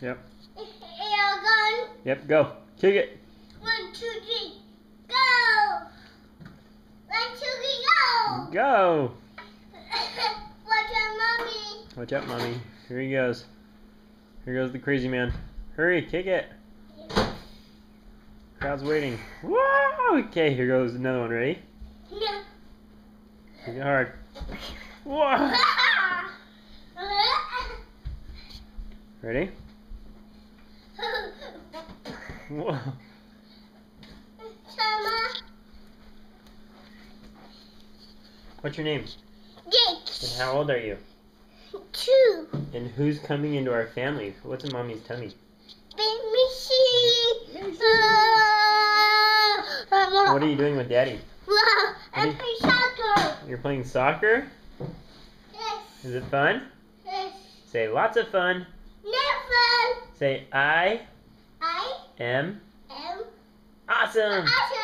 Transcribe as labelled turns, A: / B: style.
A: Yep.
B: Gun.
A: Yep, go. Kick it.
B: 1, 2, 3, go! 1, 2, 3, go!
A: Go.
B: Watch out, mommy.
A: Watch out, mommy. Here he goes. Here goes the crazy man. Hurry, kick it. Crowd's waiting. Whoa! Okay, here goes another one. Ready?
B: Yeah.
A: Kick it hard. Whoa! Ready? Whoa. What's your name?
B: Jase.
A: And how old are you?
B: 2.
A: And who's coming into our family? What's in mommy's tummy? What are you doing with daddy?
B: Wow, I play soccer.
A: You're playing soccer?
B: Yes.
A: Is it fun?
B: Yes.
A: Say lots of fun.
B: Never.
A: Say I
B: I
A: am
B: am
A: awesome.
B: awesome.